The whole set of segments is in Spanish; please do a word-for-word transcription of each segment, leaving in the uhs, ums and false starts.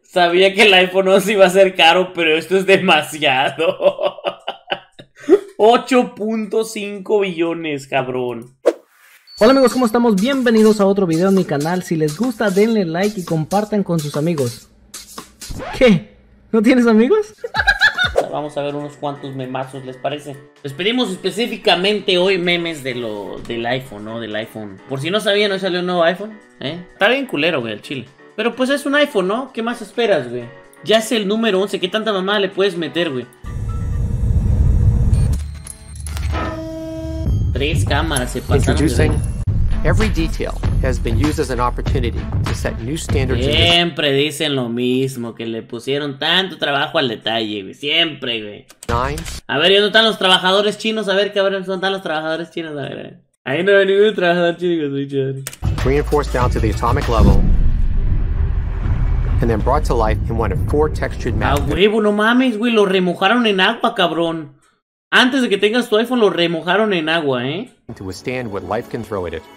Sabía que el iPhone once iba a ser caro, pero esto es demasiado. ocho punto cinco billones, cabrón. Hola amigos, ¿cómo estamos? Bienvenidos a otro video en mi canal. Si les gusta, denle like y compartan con sus amigos. ¿Qué? ¿No tienes amigos? Vamos a ver unos cuantos memazos, ¿les parece? Les pedimos específicamente hoy memes de lo, del iPhone, ¿no? Del iPhone. Por si no sabían, hoy salió un nuevo iPhone, ¿eh? Está bien culero, güey, el chile. Pero pues es un iPhone, ¿no? ¿Qué más esperas, güey? Ya es el número once, ¿qué tanta mamada le puedes meter, güey? Tres cámaras se pasaron. Introducing, every detail has been used as an opportunity to set new standards. Siempre dicen lo mismo, que le pusieron tanto trabajo al detalle, güey. Siempre, güey. Nine. A ver, ¿y dónde están los trabajadores chinos? A ver, cabrón, ¿dónde están los trabajadores chinos? A ver, a ver. Ahí no hay ningún trabajador chino, soy chévere. Reinforced down to the atomic level, and then brought to life in one of four textured Ah, matte. huevo, no mames, güey, lo remojaron en agua, cabrón. Antes de que tengas tu iPhone, lo remojaron en agua, ¿eh? To withstand what life can throw at it.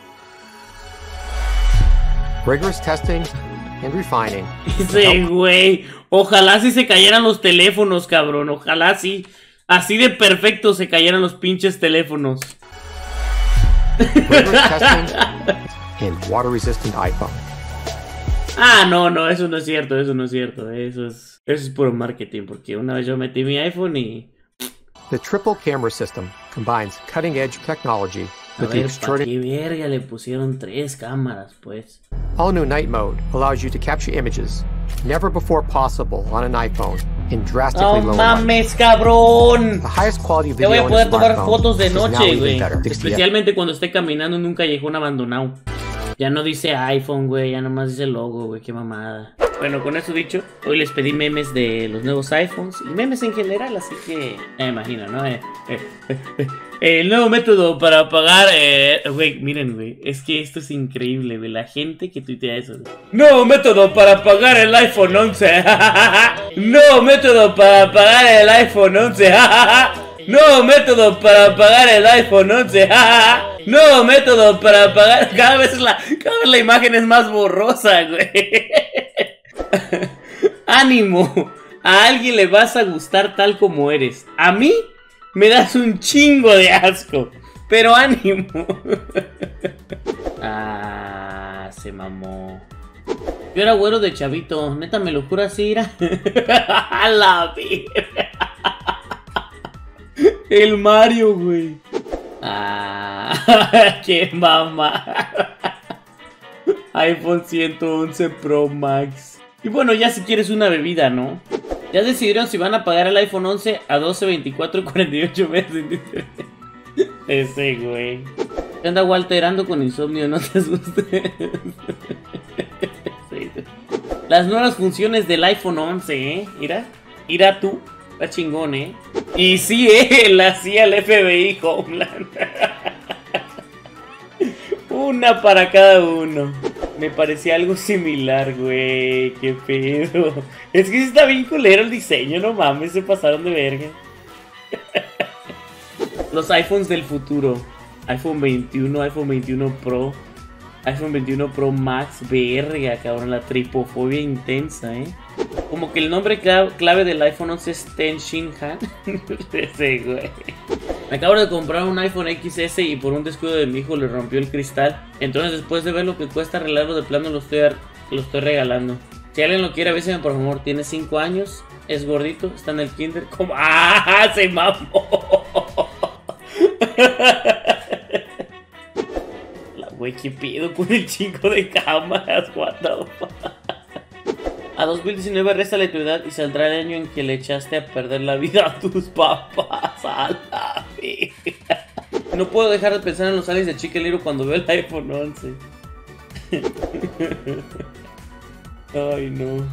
Rigorous testing and refining. Ese güey, ojalá sí se cayeran los teléfonos, cabrón. Ojalá sí, así de perfecto se cayeran los pinches teléfonos. Rigorous testing and water resistant iPhone. Ah, no, no, eso no es cierto, eso no es cierto. Eso es, eso es puro marketing, porque una vez yo metí mi iPhone y... The triple camera system combines cutting edge technology A with the ver, ¿pa' extraordinary. qué verga le pusieron tres cámaras, pues? All new night mode allows you to capture images never before possible on an iPhone in drastically ¡No low light. mames, cabrón! The highest quality Te video voy a in poder a tomar smartphone fotos de is now noche, even güey. better. Especialmente cuando esté caminando en un callejón abandonado. Ya no dice iPhone, güey, ya nomás dice logo, güey, qué mamada. Bueno, con eso dicho, hoy les pedí memes de los nuevos iPhones y memes en general, así que me imagino, ¿no? Eh, eh, eh, eh, el nuevo método para pagar, eh, güey, miren, güey, es que esto es increíble, güey, la gente que tuitea eso, güey. Nuevo método para pagar el iPhone once. Nuevo método para pagar el iPhone once. Nuevo método para pagar el iPhone once. Nuevo método para pagar. Cada vez la, cada vez la imagen es más borrosa, güey. Ánimo. A alguien le vas a gustar tal como eres. A mí me das un chingo de asco. Pero ánimo. Ah, se mamó. Yo era güero de chavito. Neta, me lo juro así, era. A la verga. El Mario, güey. Ah, qué mamá. iPhone ciento once Pro Max. Y bueno, ya si quieres una bebida, ¿no? Ya decidieron si van a pagar el iPhone once a doce, veinticuatro, cuarenta y ocho meses. Ese güey. ¿Qué anda Walter? Ando con insomnio, no te asustes. Sí. Las nuevas funciones del iPhone once, ¿eh? Mira, mira tú. Está chingón, ¿eh? Y sí, ¿eh? La hacía el F B I Homeland. Una para cada uno. Me parecía algo similar, güey. Qué pedo. Es que sí está bien culero el diseño, no mames. Se pasaron de verga. Los iPhones del futuro. iPhone veintiuno, iPhone veintiuno Pro, iPhone veintiuno Pro Max. Verga, cabrón. La tripofobia intensa, ¿eh? Como que el nombre clave del iPhone once es Ten Shin Han. Ese güey. Me acabo de comprar un iPhone X S y por un descuido de mi hijo le rompió el cristal. Entonces después de ver lo que cuesta arreglarlo de plano lo estoy, lo estoy regalando. Si alguien lo quiere, avísame por favor. Tiene cinco años, es gordito, está en el kinder. ¿Cómo? ¡Ah! ¡Se mamó! La güey, ¿qué pedo con el chico de cámaras? What the fuck? A dos mil diecinueve réstale tu edad y saldrá el año en que le echaste a perder la vida a tus papás. A la vida. No puedo dejar de pensar en los aliens de Chiqueliro cuando veo el iPhone once. Ay, no.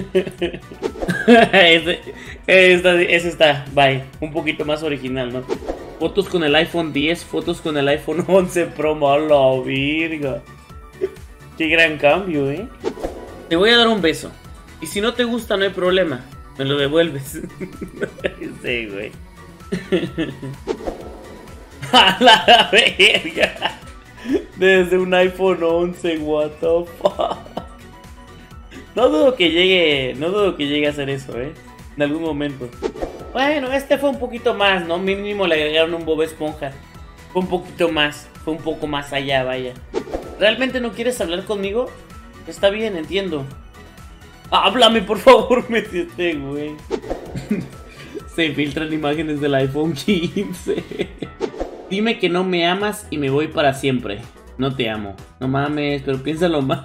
ese, ese, ese está, bye. Un poquito más original, ¿no? Fotos con el iPhone diez, fotos con el iPhone once Pro. ¡Mala virga! Qué gran cambio, ¿eh? Te voy a dar un beso. Y si no te gusta, no hay problema. Me lo devuelves. Sí, güey. A la verga. Desde un iPhone once, what the fuck. No dudo que llegue, no dudo que llegue a hacer eso, eh, en algún momento. Bueno, este fue un poquito más, ¿no? Mínimo le agregaron un Bob Esponja. Fue un poquito más, fue un poco más allá, vaya. ¿Realmente no quieres hablar conmigo? Está bien, entiendo. Háblame, por favor, métete, güey. Se filtran imágenes del iPhone quince. Dime que no me amas y me voy para siempre. No te amo. No mames, pero piénsalo más.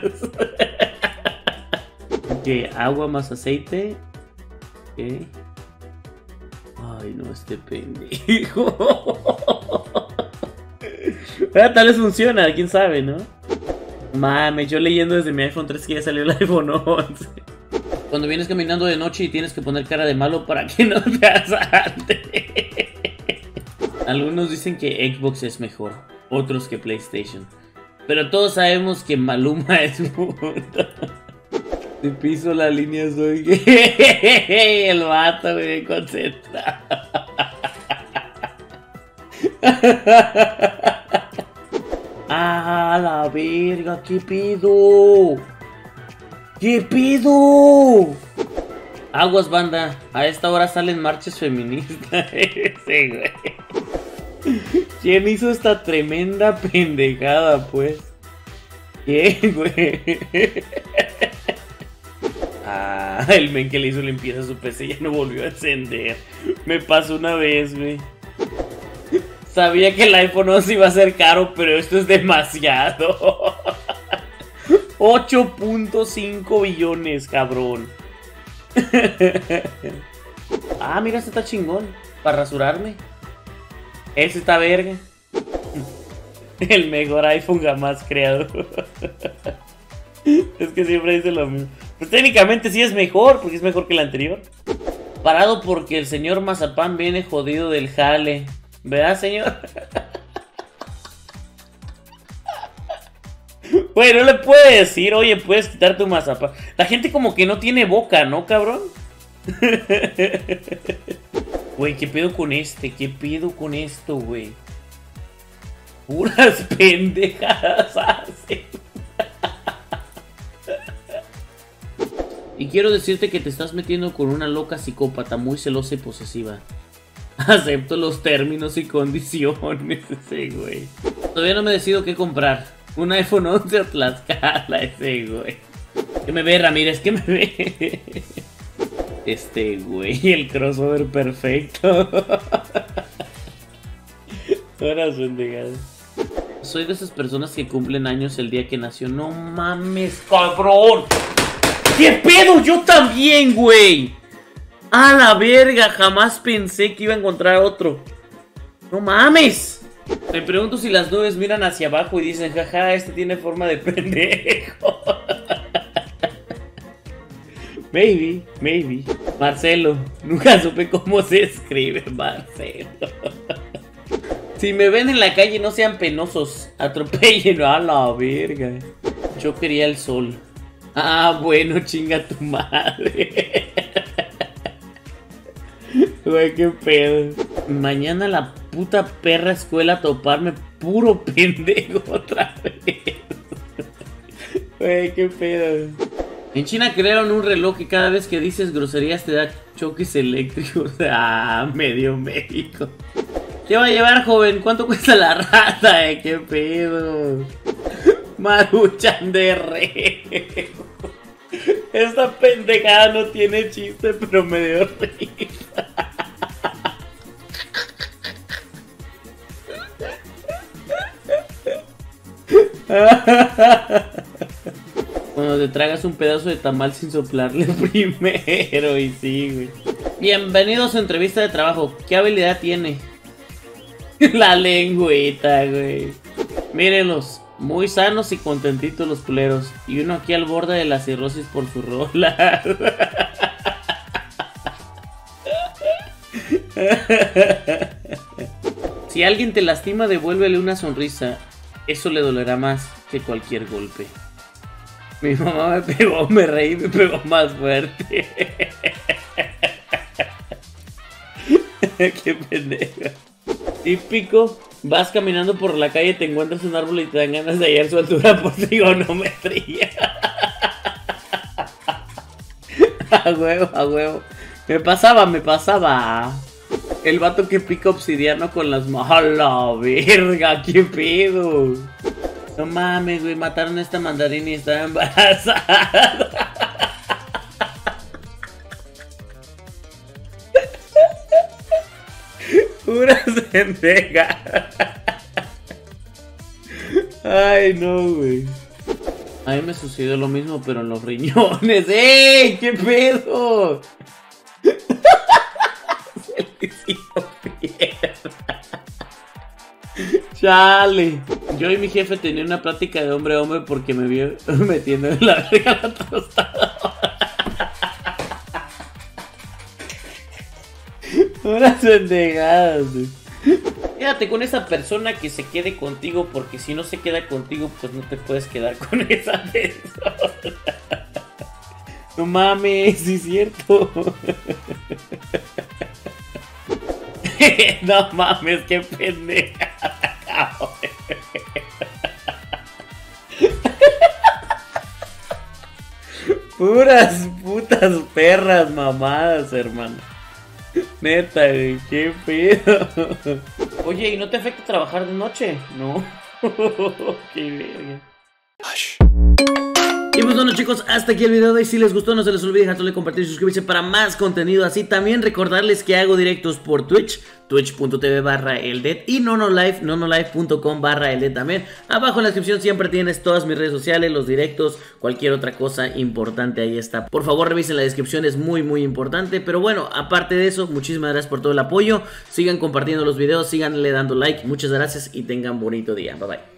Ok, agua más aceite. Ok. Ay, no, este pendejo. Pero tal vez funciona, quién sabe, ¿no? Mames, yo leyendo desde mi iPhone tres que ya salió el iPhone once. Cuando vienes caminando de noche y tienes que poner cara de malo para que no te asalte. Algunos dicen que Xbox es mejor, otros que PlayStation. Pero todos sabemos que Maluma es puta. Te piso la línea, soy gay. El vato, güey, concentrado. ¡Ah, la verga! ¿Qué pido? ¿Qué pido? Aguas, banda. A esta hora salen marchas feministas. Sí, güey. ¿Quién hizo esta tremenda pendejada, pues? ¿Quién, güey? Ah, el men que le hizo limpieza a su P C ya no volvió a encender. Me pasó una vez, güey. Sabía que el iPhone once iba a ser caro, pero esto es demasiado. ocho punto cinco billones, cabrón. Ah, mira, este está chingón. Para rasurarme. Ese está verga. El mejor iPhone jamás creado. Es que siempre dice lo mismo. Pues técnicamente sí es mejor, porque es mejor que el anterior. Parado porque el señor Mazapán viene jodido del jale. ¿Verdad, señor? Güey, no le puede decir, oye, puedes quitar tu mazapán. La gente como que no tiene boca, ¿no, cabrón? Güey, ¿qué pedo con este? ¿Qué pedo con esto, güey? Puras pendejadas hace. Y quiero decirte que te estás metiendo con una loca psicópata muy celosa y posesiva. Acepto los términos y condiciones, ese güey. Todavía no me decido qué comprar. Un iPhone once o Tlaxcala, ese güey. ¿Qué me ve, Ramírez? ¿Qué me ve? Este güey, el crossover perfecto. Horas pendejadas. Soy de esas personas que cumplen años el día que nació. No mames, cabrón. ¿Qué pedo? Yo también, güey. A la verga, jamás pensé que iba a encontrar otro. No mames. Me pregunto si las nubes miran hacia abajo y dicen, jaja, este tiene forma de pendejo. Maybe, maybe. Marcelo, nunca supe cómo se escribe Marcelo. Si me ven en la calle no sean penosos, atropellen a la verga. Yo quería el sol. Ah, bueno, chinga tu madre. Güey, qué pedo. Mañana la puta perra escuela a toparme puro pendejo otra vez. Güey, qué pedo. En China crearon un reloj que cada vez que dices groserías te da choques eléctricos. Ah, medio México. ¿Qué va a llevar, joven? ¿Cuánto cuesta la rata, eh? ¿Qué pedo? Maruchan de re. Esta pendejada no tiene chiste, pero me dio risa. Cuando te tragas un pedazo de tamal sin soplarle primero, y sí, güey. Bienvenido a su entrevista de trabajo. ¿Qué habilidad tiene? La lengüita, güey. Mírenlos, muy sanos y contentitos los culeros. Y uno aquí al borde de la cirrosis por su rola. Si alguien te lastima, devuélvele una sonrisa. Eso le dolerá más que cualquier golpe. Mi mamá me pegó, me reí y me pegó más fuerte. Qué pendejo. Típico, vas caminando por la calle, te encuentras un árbol y te dan ganas de hallar su altura por trigonometría. A huevo, a huevo. Me pasaba, me pasaba. El vato que pica obsidiano con las manos. ¡A la verga! ¡Qué pedo! No mames, güey. Mataron a esta mandarina y estaba embarazada. Pura pendeja. Ay, no, güey. A mí me sucedió lo mismo, pero en los riñones. ¡Ey! ¿Qué pedo? Se le hizo pierna. Chale. Yo y mi jefe tenían una plática de hombre a hombre porque me vio metiendo en la verga la tostadora. Unas pendejadas, güey. Quédate con esa persona que se quede contigo, porque si no se queda contigo, pues no te puedes quedar con esa persona. No mames, sí es cierto. No mames, qué pendeja. Puras putas perras mamadas, hermano. Neta, güey, qué pedo. Oye, ¿y no te afecta trabajar de noche? No. Qué verga. Y pues bueno, chicos, hasta aquí el video de hoy. Si les gustó, no se les olvide dejar like, compartir y suscribirse para más contenido así. También recordarles que hago directos por Twitch, twitch.tv barra eldet y nonolive, nonolive.com barra eldet también. Abajo en la descripción siempre tienes todas mis redes sociales, los directos, cualquier otra cosa importante, ahí está. Por favor, revisen la descripción, es muy muy importante. Pero bueno, aparte de eso, muchísimas gracias por todo el apoyo. Sigan compartiendo los videos, síganle dando like. Muchas gracias y tengan bonito día. Bye bye.